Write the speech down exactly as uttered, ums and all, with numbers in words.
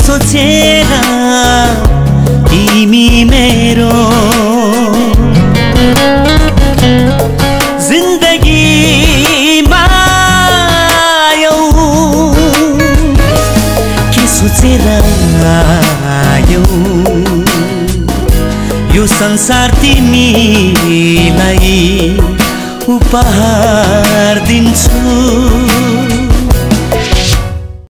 सोचेर तिमी मेरो जिन्दगीमा आयौ के सोचेर आयौ यो संसार तिमीलाई उपहार दिन्छु